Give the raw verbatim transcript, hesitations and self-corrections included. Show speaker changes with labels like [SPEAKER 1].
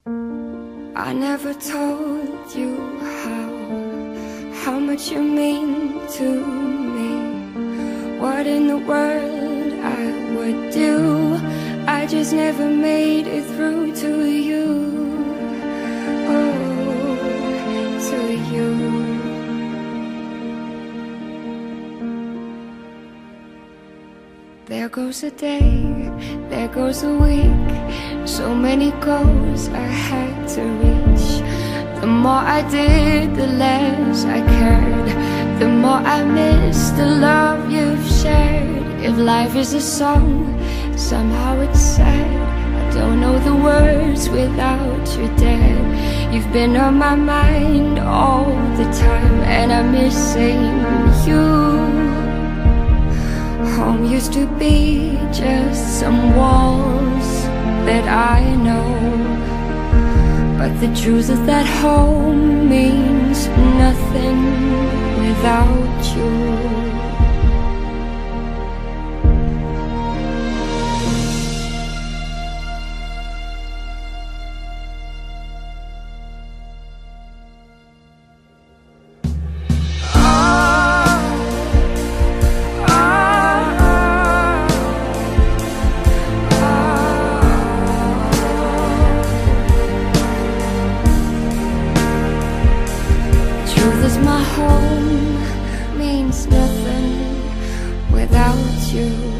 [SPEAKER 1] I never told you how, how much you mean to me. What in the world I would do, I just never made it through to you. Oh, to you. There goes a day, there goes a week, so many goals I had to reach. The more I did, the less I cared, the more I missed the love you've shared. If life is a song, somehow it's sad. I don't know the words without you dead. You've been on my mind all the time, and I miss saying you. Home used to be just some walls that I know, but the truth is that home means nothing without you. My home means nothing without you.